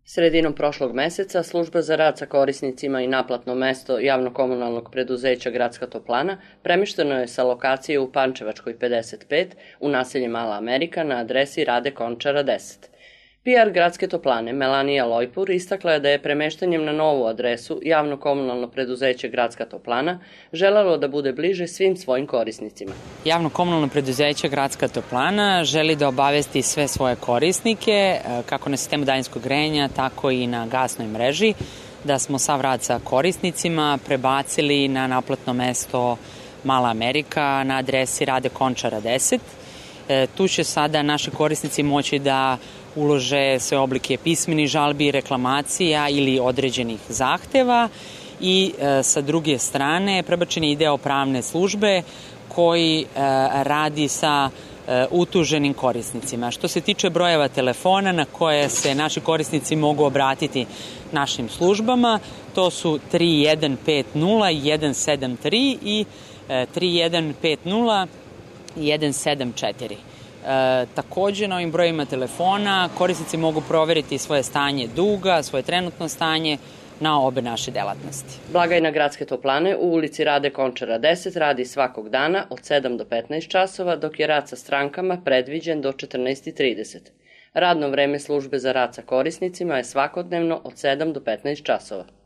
Sredinom prošlog meseca služba za rad sa korisnicima i naplatno mesto javno-komunalnog preduzeća Gradska toplana premešteno je sa lokacije u Pančevačkoj 55 u naselje Mala Amerika na adresi Rade Končara 10. PR Gradske toplane Melanija Lojpur istakla je da je premeštanjem na novu adresu javno-komunalno preduzeće Gradska toplana želelo da bude bliže svim svojim korisnicima. Javno-komunalno preduzeće Gradska toplana želi da obavesti sve svoje korisnike, kako na sistemu daljinskog grejanja, tako i na gasnoj mreži, da smo sav rad sa korisnicima prebacili na naplatno mesto Mala Amerika na adresi Rade Končara 10. Tu će sada naši korisnici moći da ulože sve oblike pismenih žalbi, reklamacija ili određenih zahteva i sa druge strane prebačen je i deo pravne službe koji radi sa utuženim korisnicima. Što se tiče brojeva telefona na koje se naši korisnici mogu obratiti našim službama, to su 3150 173 i 3150 174. Takođe, na ovim brojima telefona korisnici mogu proveriti svoje stanje duga, svoje trenutno stanje na obe naše delatnosti. Blagajna Gradske toplane u ulici Rade Končara 10 radi svakog dana od 7 do 15 časova, dok je rad sa strankama predviđen do 14:30. Radno vreme službe za rad sa korisnicima je svakodnevno od 7 do 15 časova.